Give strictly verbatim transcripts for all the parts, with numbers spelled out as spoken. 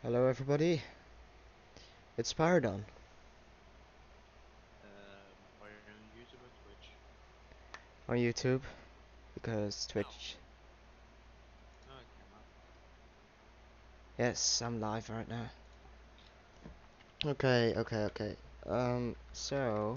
Hello everybody, it's Paradon Um, are you on YouTube or Twitch? on YouTube because Oh, Twitch. no, it came up. Yes, I'm live right now. Okay, okay, okay. Um, so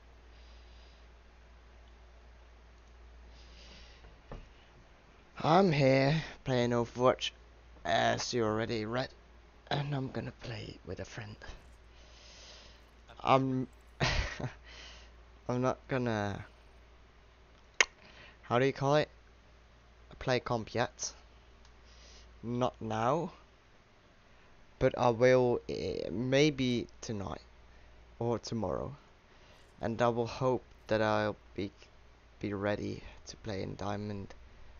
I'm here playing Overwatch as you already read, and I'm gonna play with a friend. Absolutely. I'm I'm not gonna, how do you call it? Play comp yet. Not now, but I will uh, maybe tonight or tomorrow, and I will hope that I'll be be ready to play in Diamond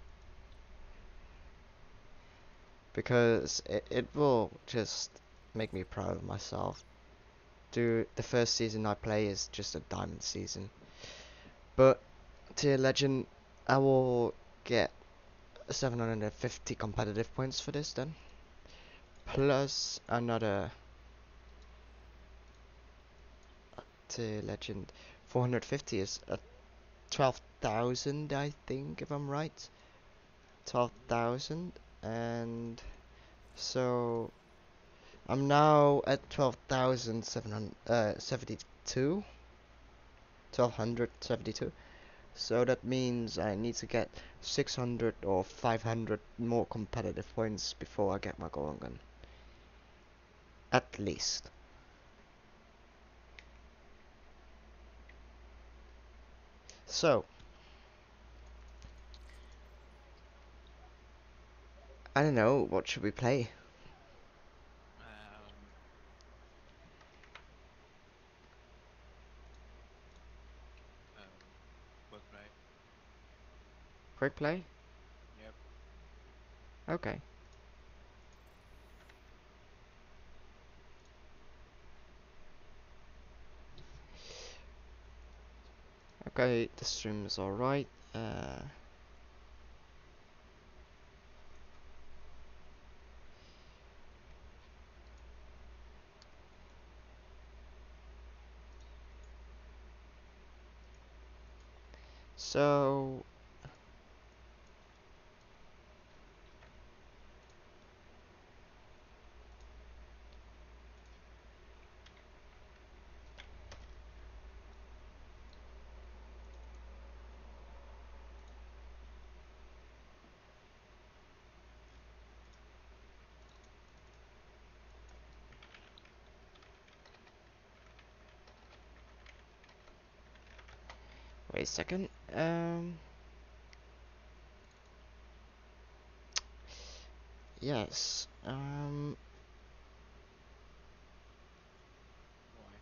because it, it will just make me proud of myself. Do the first season I play is just a Diamond season, but tier legend I will get seven hundred fifty competitive points for this then, plus another tier legend four hundred fifty is a twelve thousand I think if I'm right, Mm, twelve thousand. And so I'm now at twelve thousand seven hundred seventy-two, twelve hundred seventy-two. So that means I need to get six hundred or five hundred more competitive points before I get my golden gun. At least. So, I don't know, what should we play? um, um, what play? Quick play? Yep. Okay. Okay, the stream is alright. Uh, so, wait a second. Um, yes. Um, Why?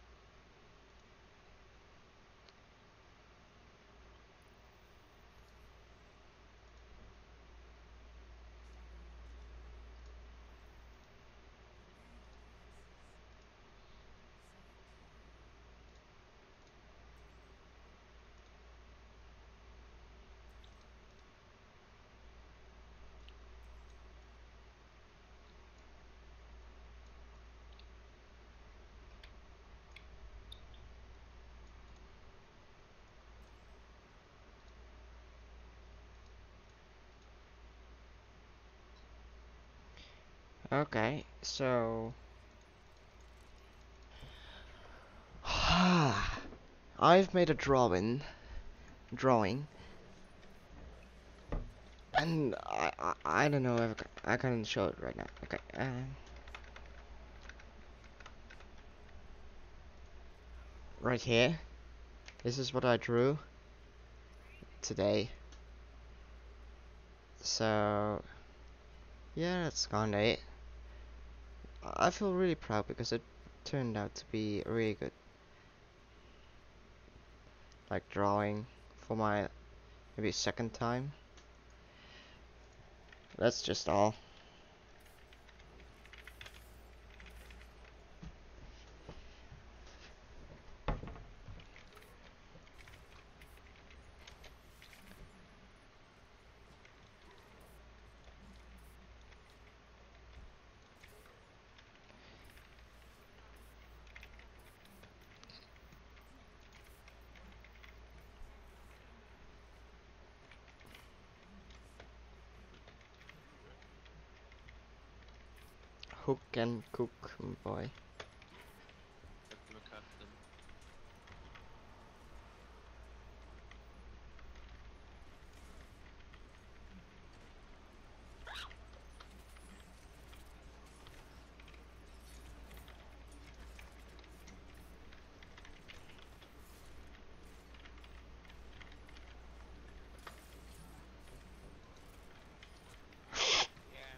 okay, so. I've made a drawing, drawing, and I, I, I don't know if I can show it right now. Okay, um, right here. This is what I drew today. So, yeah, that's kinda it. I feel really proud because it turned out to be really good, like drawing for my maybe second time. That's just all. hook and cook, m- boy. Have to cut them. Yeah.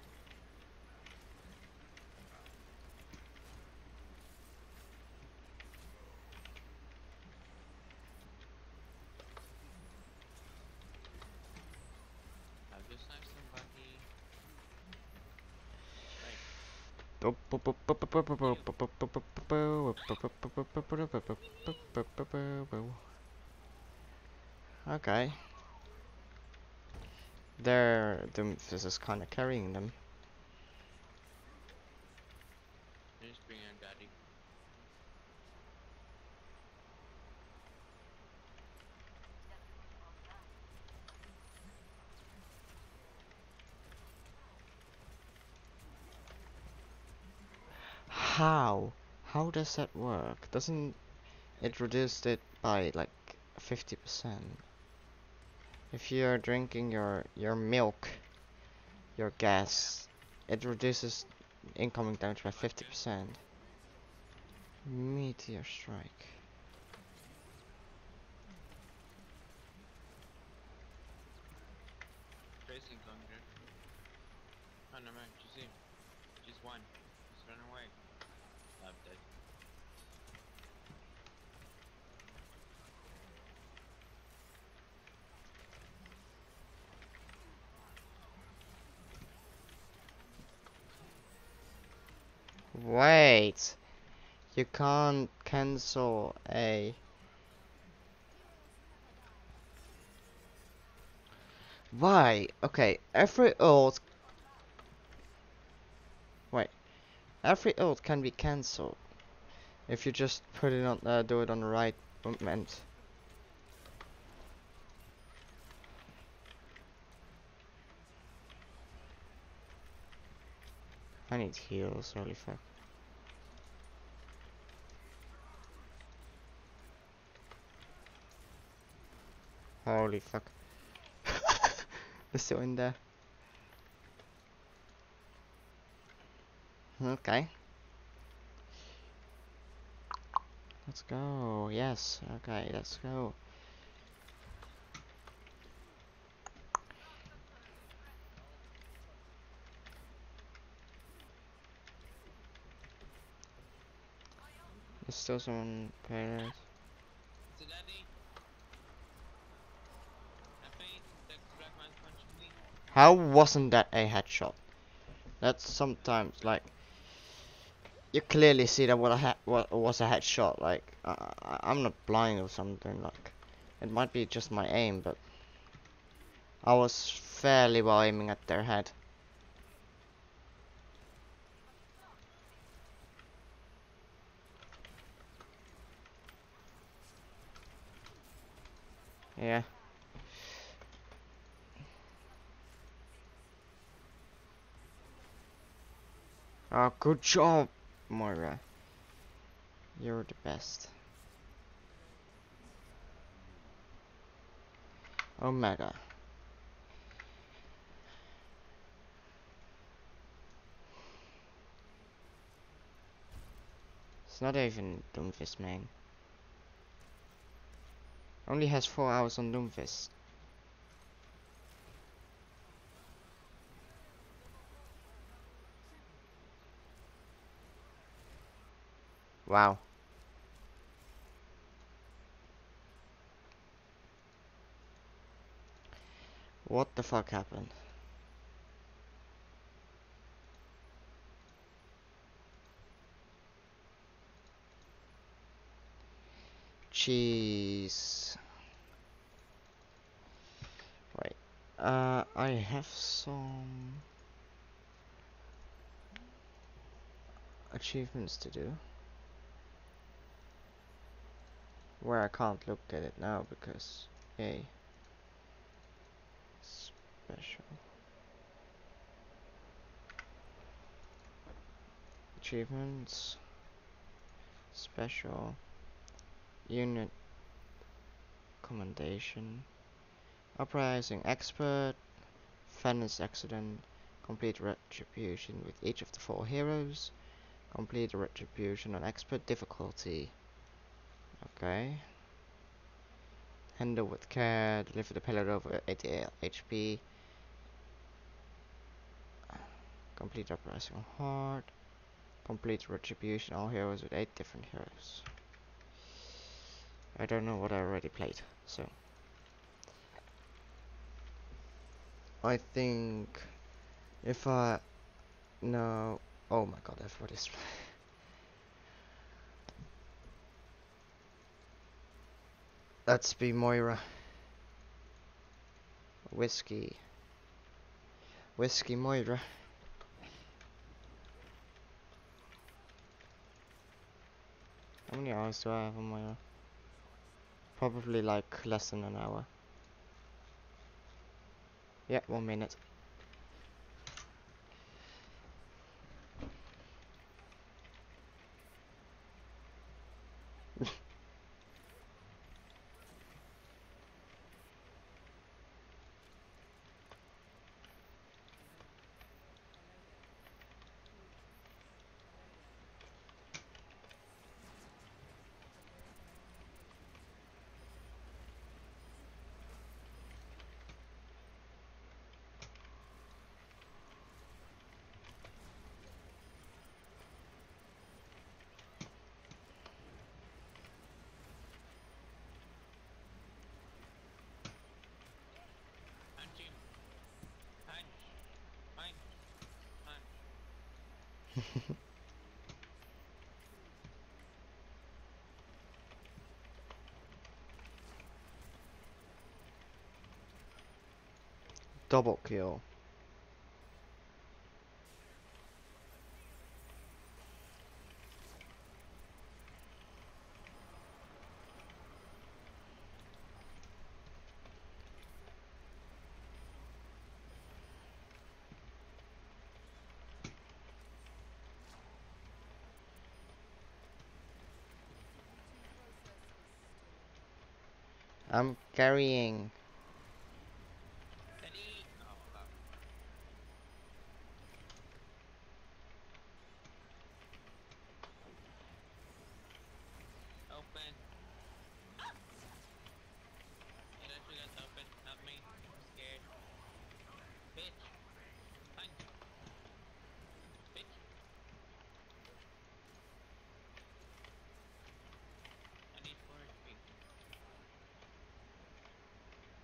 I've just sniped somebody. Right. Okay. Their Doomfist is kinda carrying them. Just bring in daddy. How? How does that work? Doesn't it reduce it by like fifty percent? If you're drinking your your milk, your gas, it reduces incoming damage by fifty percent. Meteor strike. Tracing conquer. Oh no man, just him. Just one. Just run away. I'm dead. Wait, you can't cancel a. Why? Okay, every ult. Wait, every ult can be cancelled if you just put it on, uh, do it on the right moment. I need heals, holy fuck. Holy fuck. They're still in there. Okay. Let's go. Yes. Okay, let's go. There's still someone playing. It's a daddy. I faint. That's black man's punching me. How wasn't that a headshot? That's sometimes like you clearly see that what a ha what was a headshot. Like uh, I- I'm not blind or something. Like it might be just my aim, but I was fairly well aiming at their head. Yeah. Oh, good job, Moira. You're the best. Omega. It's not even Doomfist, man. Only has four hours on Doomfist. Wow. What the fuck happened? Jeez. Wait. Uh, I have some achievements to do. Where I can't look at it now because, yay. Special. achievements. Special. Unit commendation. Uprising expert. Fenris accident. Complete retribution with each of the four heroes. Complete retribution on expert difficulty. Okay. Handle with care. Deliver the payload over eighty H P. Complete uprising on hard. Complete retribution all heroes with eight different heroes. I don't know what I already played, so I think if I no, oh my god, everybody's let's be Moira. Whiskey. Whiskey Moira. How many hours do I have on Moira? Probably like less than an hour. Yeah, one minute. Punch him. Punch. Punch. Punch. Double kill. I'm carrying. Steady. Oh, fuck. Open. Yeah, that's what that's open. Not me. I'm scared. Bitch. Punch. Bitch. I need four H P.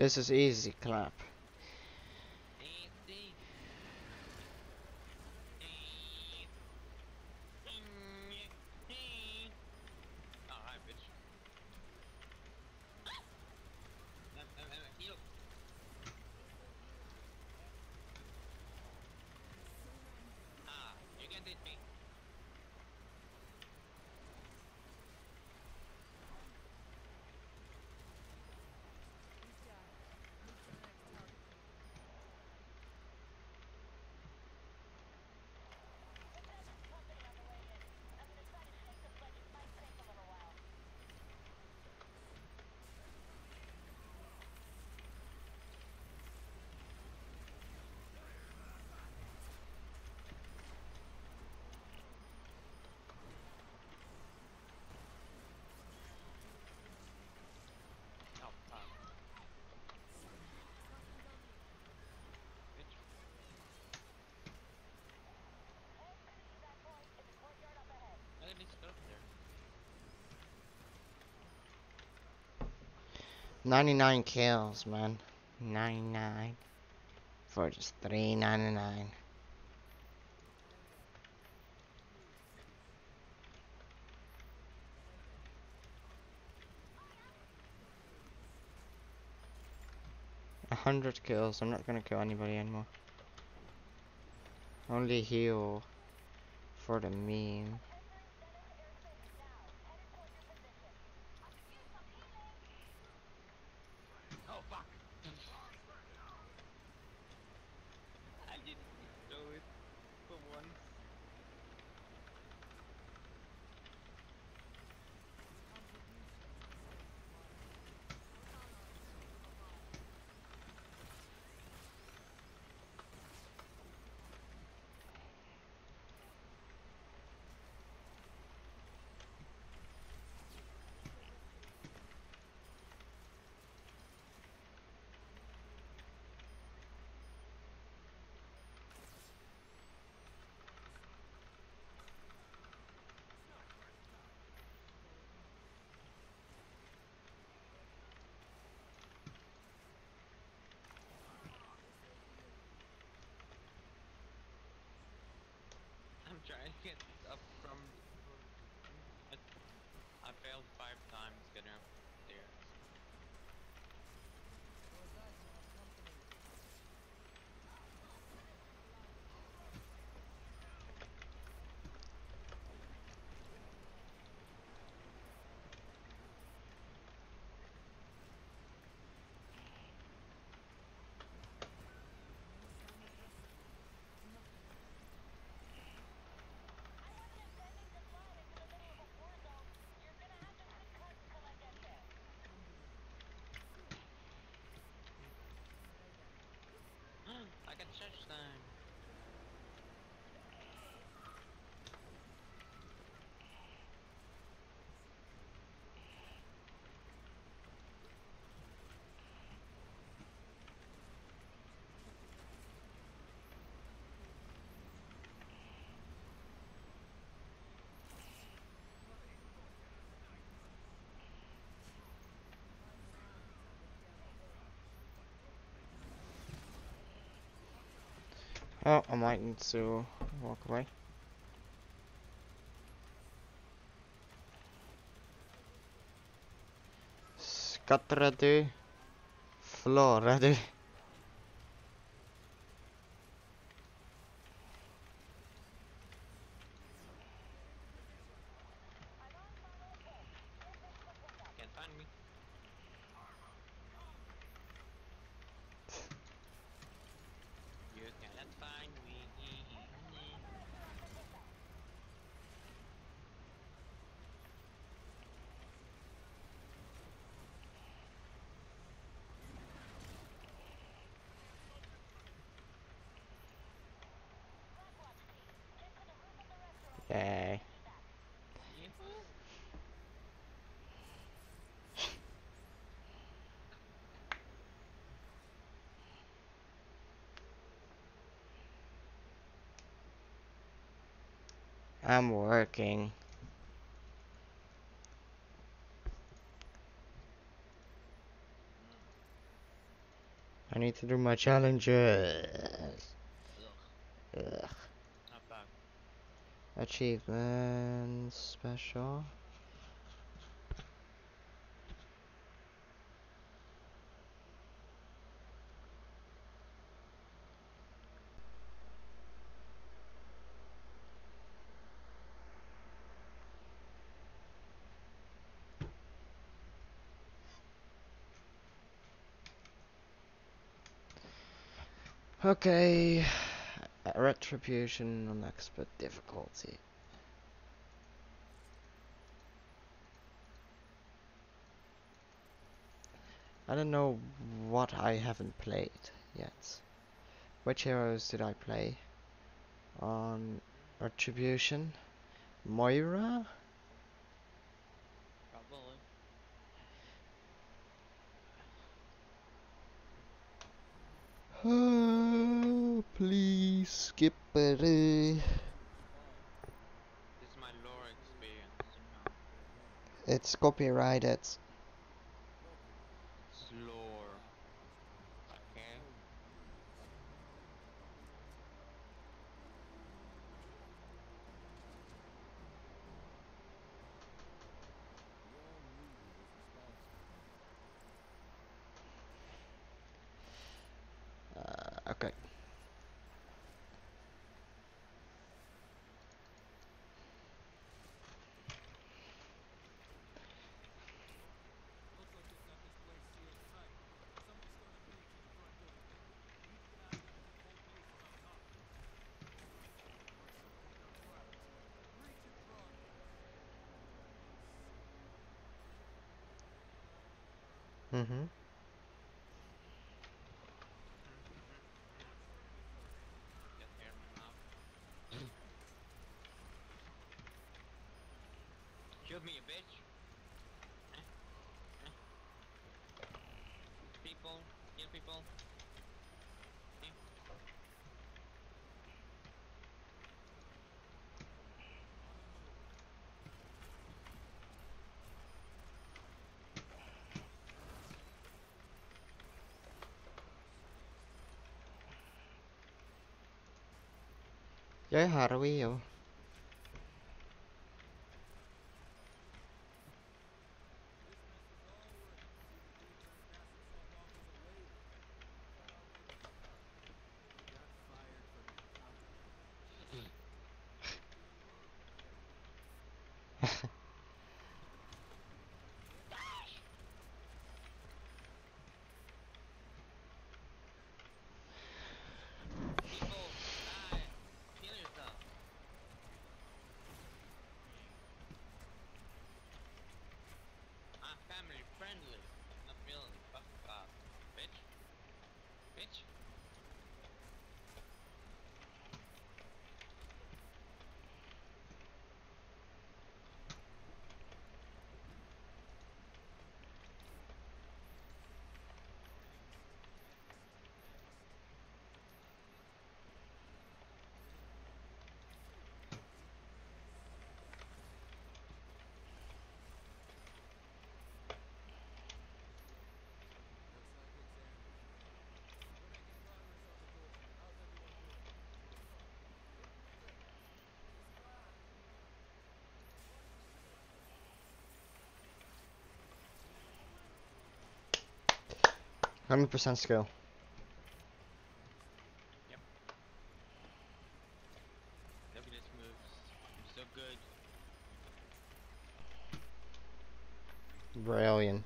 This is easy clap. Easy. Easy. Oh, hi, bitch. Um, um, um, heal. Ah, you can hit me. Oh, fuck. Bitch. Look at this stuff there. ninety-nine kills, man. ninety-nine. For just three ninety-nine. A hundred kills. I'm not gonna kill anybody anymore. Only heal for the meme. Oh, fuck. I didn't do it for once. I'm trying to get up from. I, I failed five times getting up there. I got church time. Oh, I might need to walk away. Scut ready. Floor ready. Can't find me. You cannot find me. Yay. Yahoo! I'm working. I need to do my challenges. Ugh, Ugh. not bad. Achievements special. Okay. Retribution on expert difficulty. I don't know what I haven't played yet. Which heroes did I play? On Retribution? Moira? Probably. Oh, please skip it. This is my lore experience, you know. It's copyrighted. It's lore. Okay? Uh, okay. Mm-hmm. Get hair in my mouth. Kill me, you bitch! Eh? Eh? People, kill people. Eh? Jag är här och är. People, die! Kill yourself! I'm family friendly. Not really. Fuck off. Bitch. Bitch. one hundred percent skill. Yep. Look at this moves. I'm so good. Brilliant.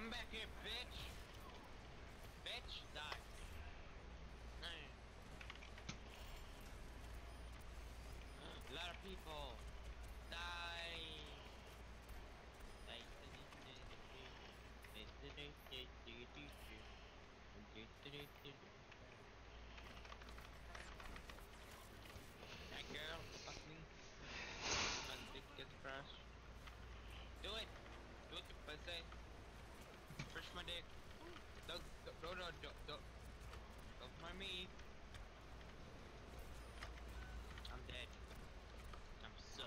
Come back here, bitch! Bitch, die. Mm. A lot of people. Die. That girl, fuck me. My dick gets crushed. Do it! Do it, pussy. Push my dick. Don't, don't, don't, don't, don't, don't, don't mind me. I'm dead. I'm so.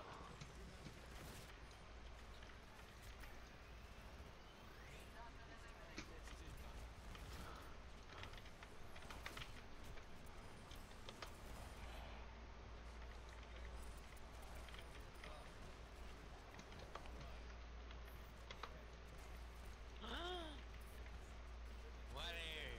Water.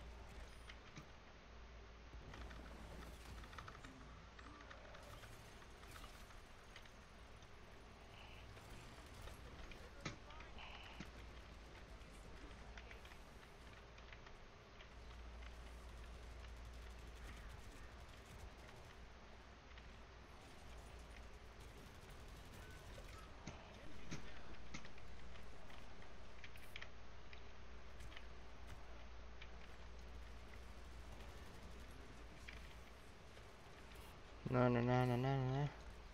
No, no, no, no, no, no.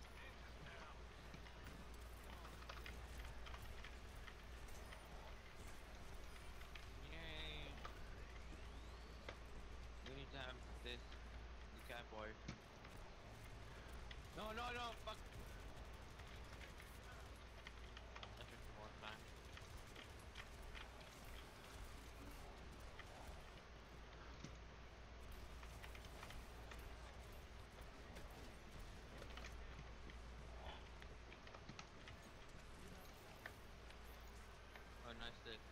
Yay. We need to have this. The cat boy. No, no, no, fuck. That took more time. Oh, nice dick.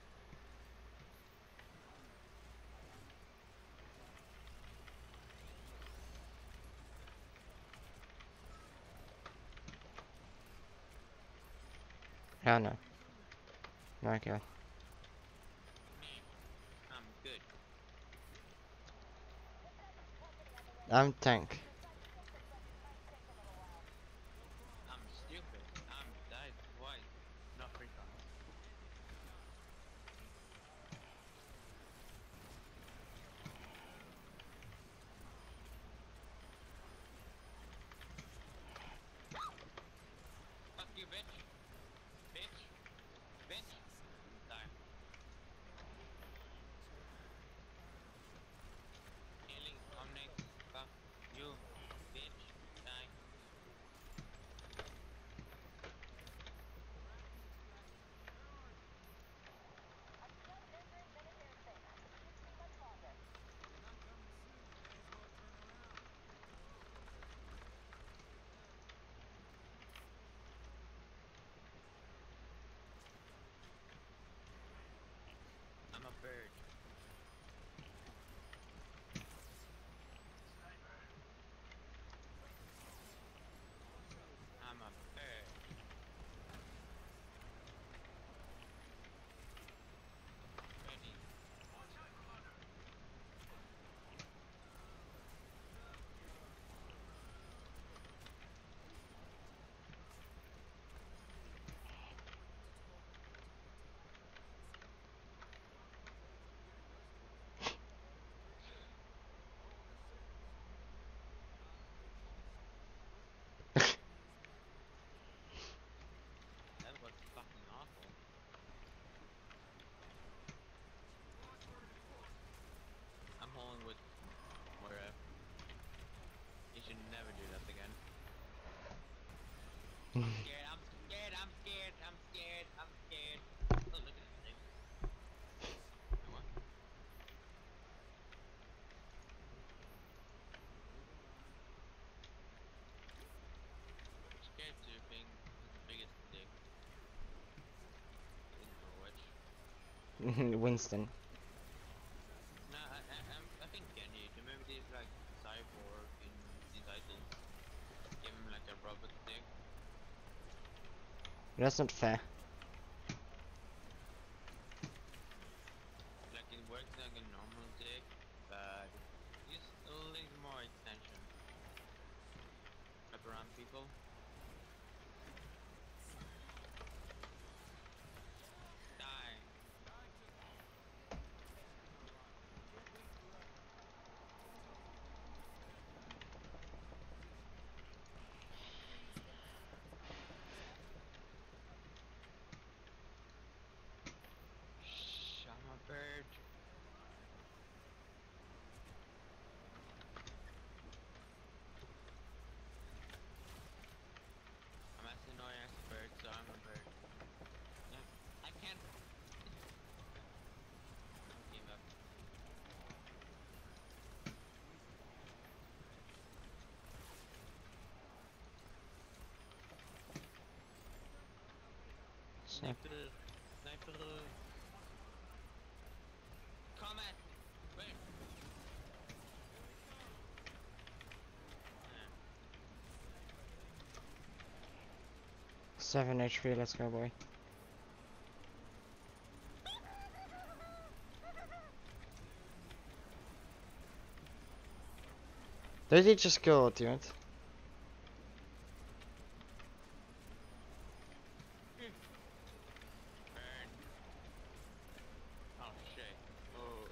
Oh no. Okay. I'm good. I'm tank. I'm stupid. I'm died twice. Not three times. Fuck you, bitch. Bitch. Bitch. Die. Healing. I'm next. Fuck you. Bitch. Die. I'm a bird. I'm a bird. Ready. That was fucking awful. I'm holding with Moira. You should never do that again. I'm scared, I'm scared, I'm scared, I'm scared, I'm scared. Oh, look at this thing. You know what? Scared to being the biggest dick in Overwatch. Winston. No, I, I, I'm, I think Kenny. Do you remember these like cyborg in these titles? Give him like a robot dick. That's not fair. works like a normal dick, but use a little more extension. Wrap around people. Die. Shut my bird. I'm as annoying as a bird, so I'm a bird. No, I can't. I give up. Snap. Sniper. Sniper. Come at me. Where? Yeah. seven H P, let's go, boy. Did he just kill ultimate? Burn. Oh shit. Oh.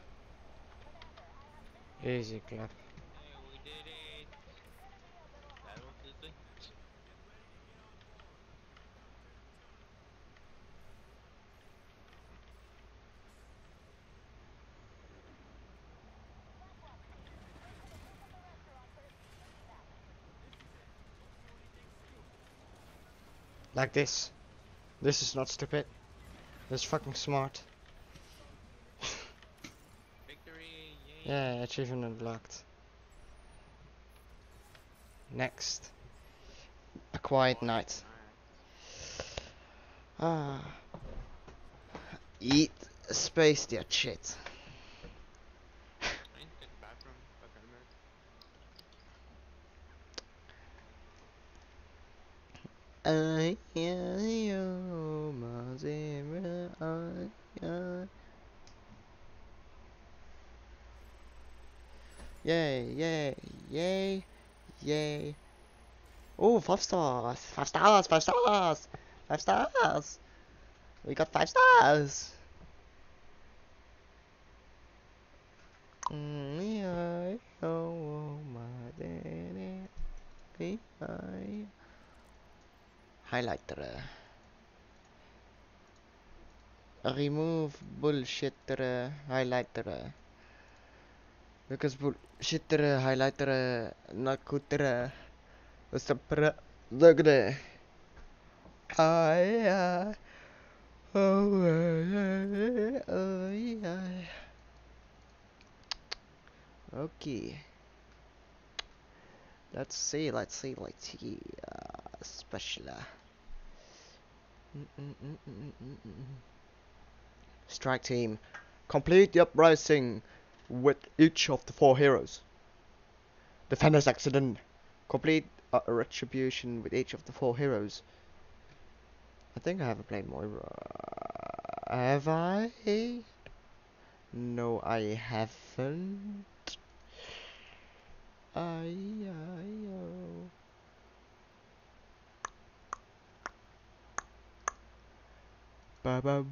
Easy clap. Hey, we did it. That was easy. Like this. This is not stupid. This is fucking smart. Victory, yay. Yeah, achievement unlocked. Next. A quiet night. Ah. Eat space that shit. I need to get the bathroom. Fucking nerd. I you my zebra, I, I. Yay, yay, yay, yay. Oh, five stars, five stars, five stars, five stars. We got five stars. Mm, yeah, oh, my daddy, I. Highlighter. Remove bullshitter highlighter. Because bullshitter highlighter nakutter. Sapra dugde. I. Oh, oh, yeah. Okay. Let's see, let's see, let's see. Uh, special. Mm -mm -mm -mm -mm -mm. Strike team. Complete the uprising with each of the four heroes. Defender's accident. Complete a retribution with each of the four heroes. I think I haven't played Moira. Have I? No, I haven't. I, I, oh. Ba-bum.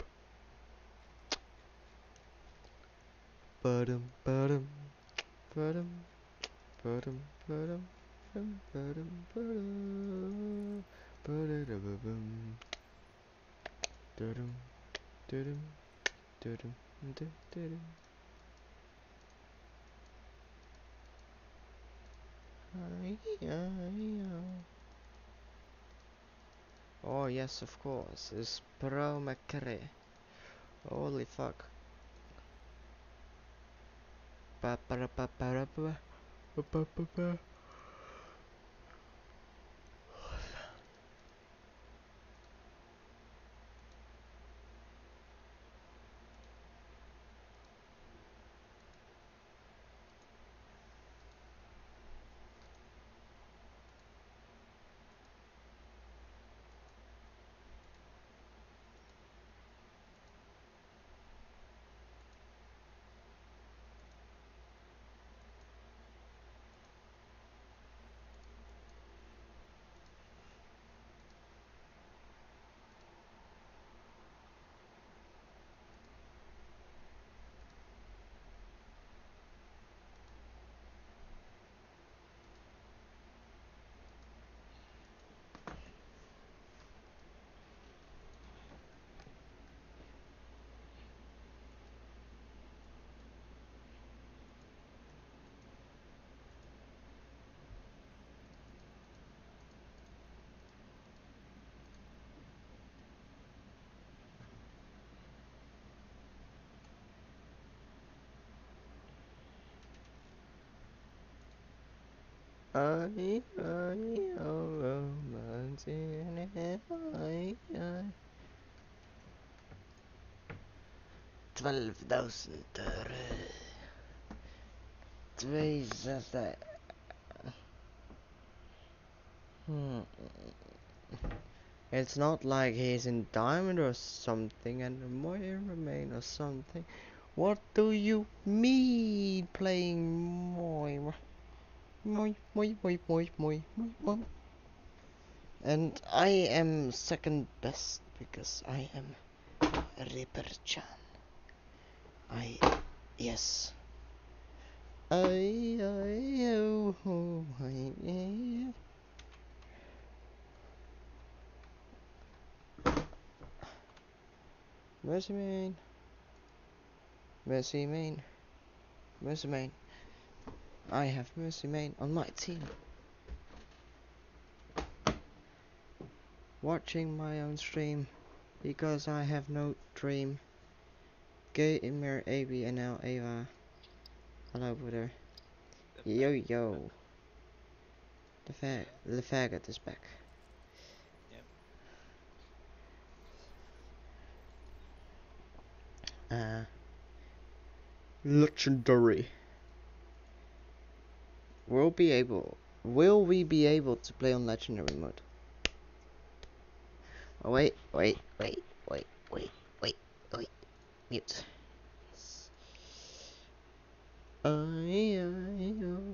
Ba-dum, ba-dum. Ba-dum. Ba-dum, ba-dum. Ba-dum, ba-dum, ba-dum. Ba-da-da-ba-bum. Da-dum, da-dum, da-dum, da-da-dum. I, I, oh. Oh yes, of course. It's Pro McCree. Holy fuck. Ba ba ba ba ba ba ba ba ba ba. I, I, oh, romance in it, I, I. Twelve thousand. Jesus, that. Hmm. It's not like he's in diamond or something and the more remain or something. What do you mean playing moi moi moi moi moi moi moi moi? And I am second best because I am Ripper-chan. I yes. I I oh, oh I, I. Mercy main. Mercy main. Mercy main. I have Mercy main on my team. Watching my own stream because I have no dream. Gamer A B N L Ava. Hello brother. The Yo fact- yo. The fag the faggot is back. Yep. Uh legendary. We'll be able will we be able to play on legendary mode? Oh, wait, wait, wait, wait, wait, wait, wait. Mute. I, I, oh.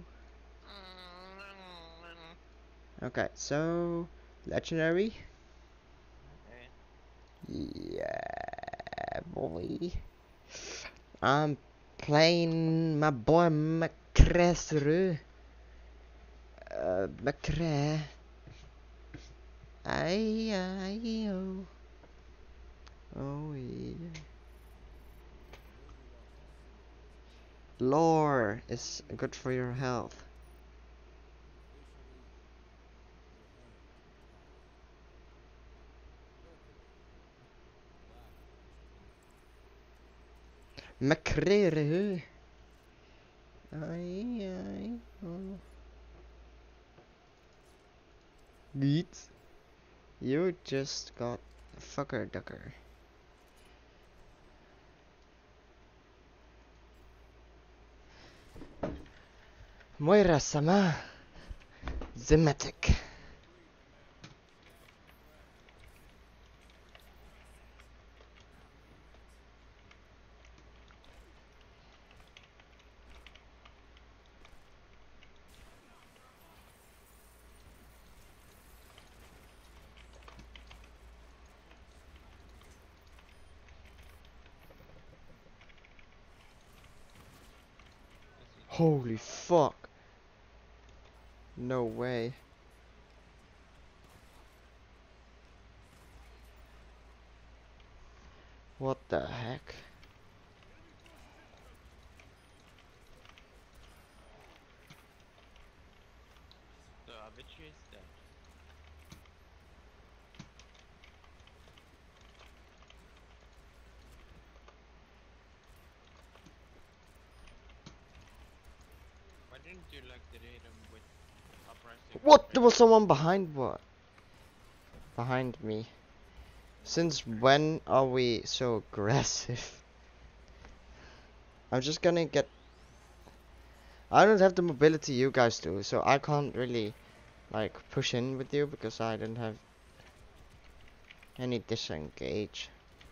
Okay, so legendary. Okay. Yeah, boy. I'm playing my boy McCresru. Uh, McCre. Aye, aye, oh. Oh, yeah. Lore is good for your health. McCreru. Aye, aye, oh. Yeet. You just got fucker ducker. Moira-sama. Zematic. Holy fuck. No way. What the heck? So Avicii is dead. Why didn't you like the him with uprising? What? There was someone behind what? Behind me. Since when are we so aggressive? I'm just gonna get... I don't have the mobility you guys do, so I can't really, like, push in with you because I don't have any disengage.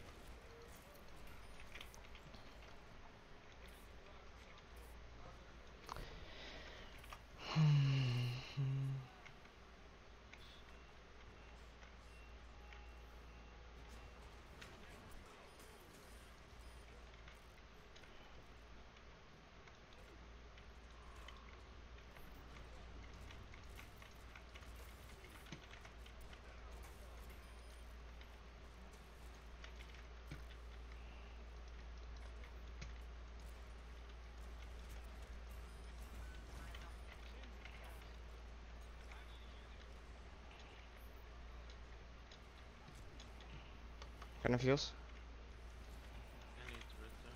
Kind of feels. I need to return.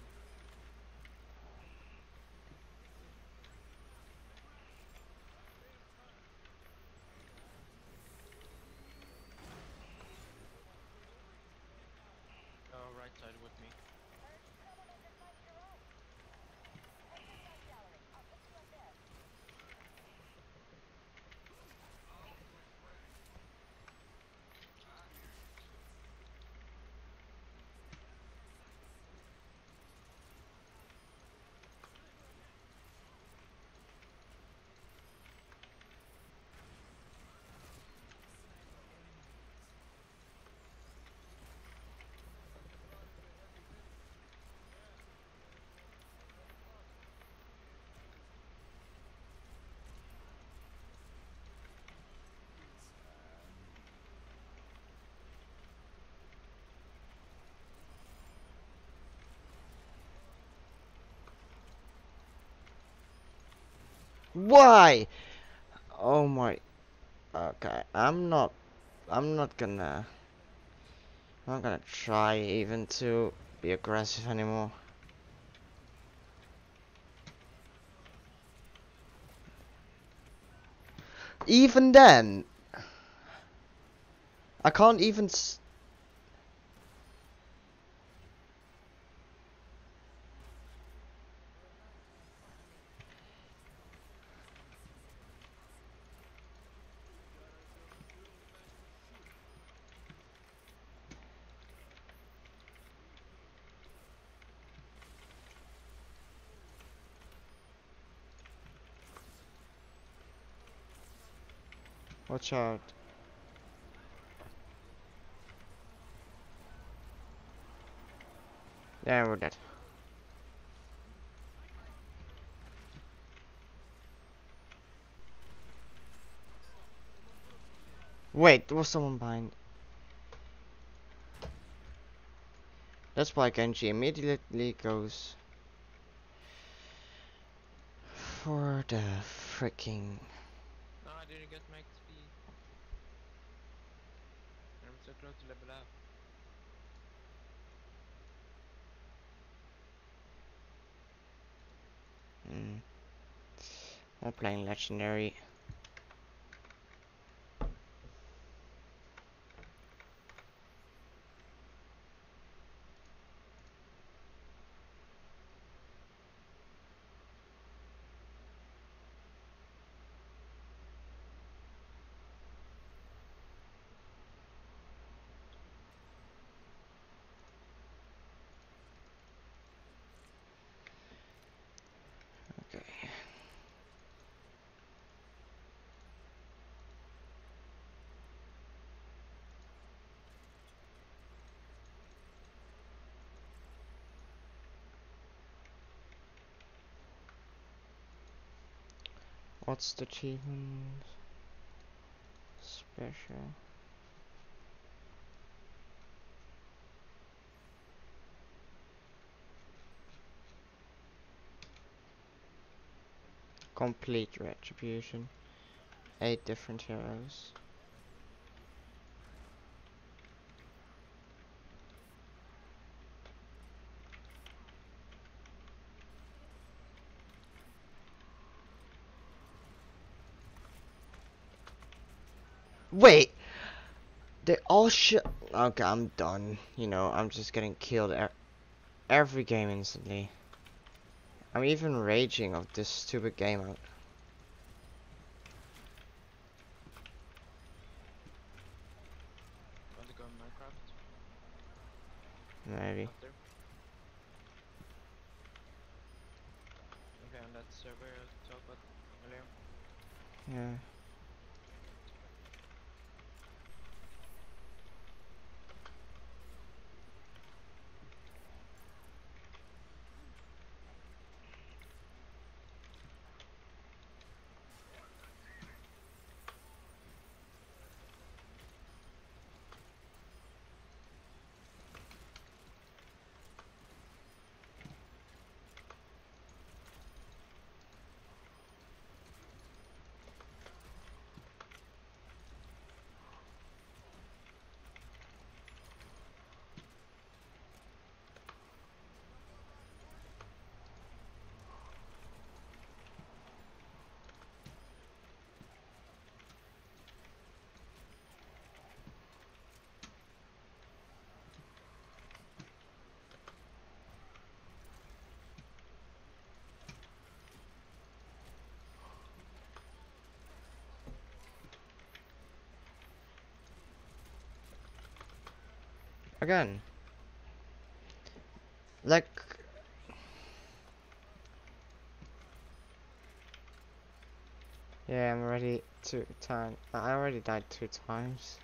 Why? Oh my. Okay, I'm not. I'm not gonna. I'm not gonna try even to be aggressive anymore. Even then, I can't even. S Watch out. Yeah, we're dead. Wait, there was someone behind. That's why Genji immediately goes for the freaking. No, I didn't get my X P. I'm so close to level up. Mm, I'm playing legendary. Okay. What's the achievement? Special. Complete retribution. Eight different heroes. Wait! They all sh- Okay, I'm done. You know, I'm just getting killed e every game instantly. I'm even raging of this stupid game out. Want to go Minecraft? Maybe. After? Okay, on that server I talked about earlier. Yeah. Again. Like. Yeah, I'm already two times. I already died two times.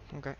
Okay.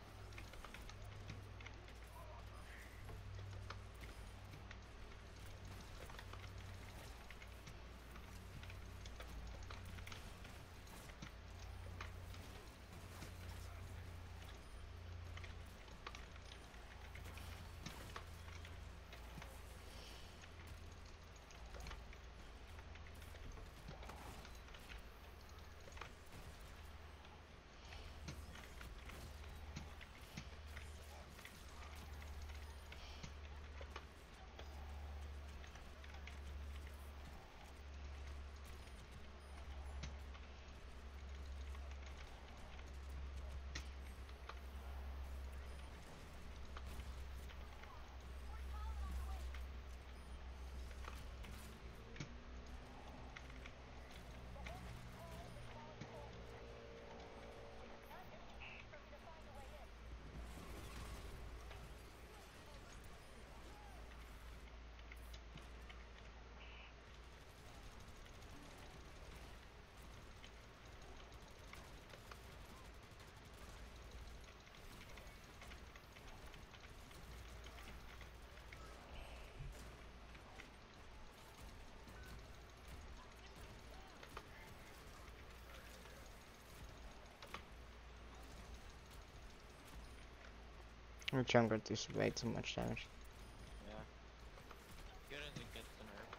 Your jungle does way too much damage. Yeah. Good as it gets the nerf.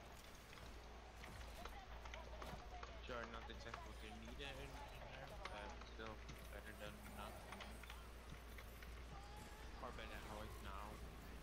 Sure, not exactly what they needed in in nerf, but still better than nothing. Or better how it's now.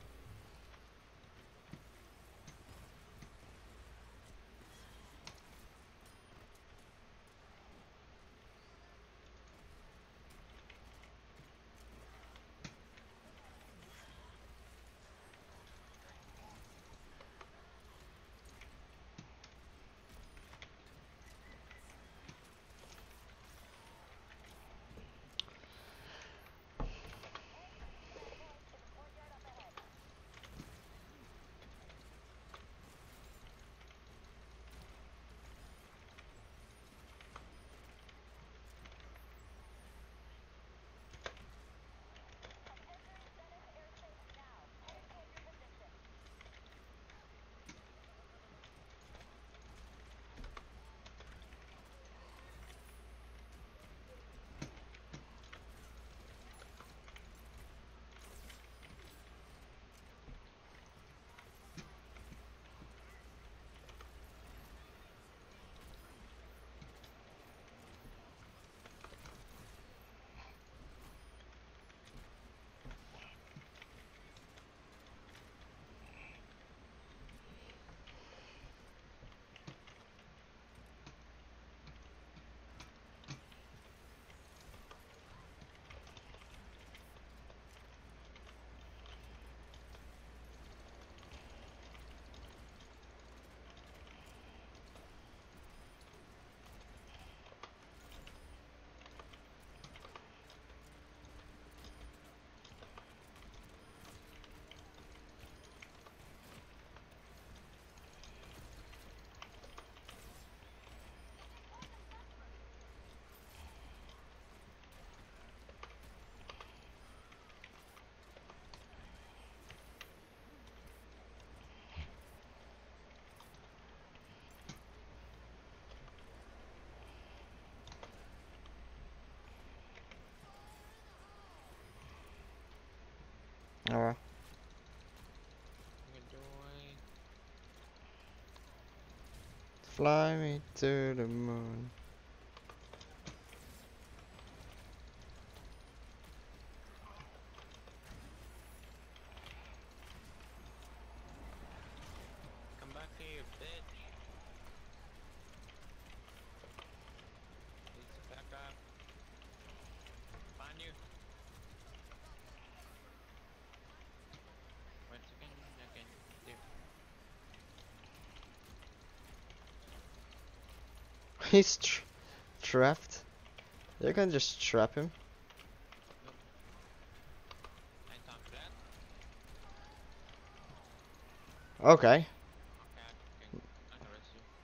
Oh well. Good boy. Fly me to the moon. Come back here, bitch. It's back up. Find you. Once again, again. There. He's tra trapped. You can just trap him. Nope. Ain't time for that. Okay. Okay, I can arrest you.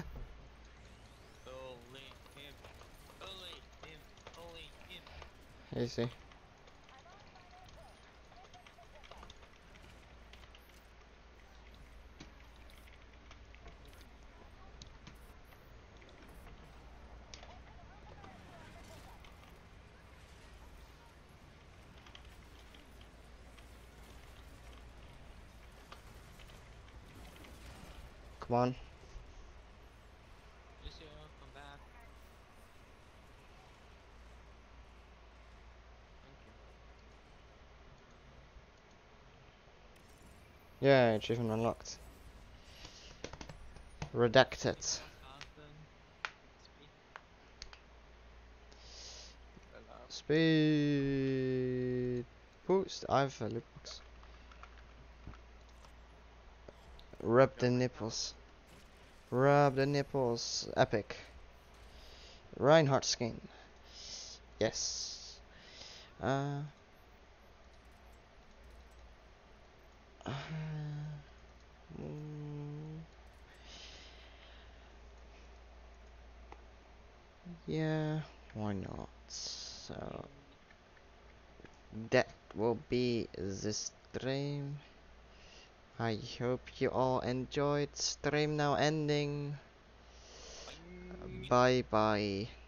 Bully him. Bully him. Bully him. Easy. Come on. Yes, yeah, come back. Thank you. Yeah, achievement unlocked. Redacted. twenty-one thousand X P. Level up. Speed boost. I have a loot box. Rub the Drop my top. nipples. Rub the nipples. Epic. Reinhardt skin. Yes. Uh. uh mm, yeah. Why not? So that will be the stream. I hope you all enjoyed. Stream now ending. Bye. Bye bye.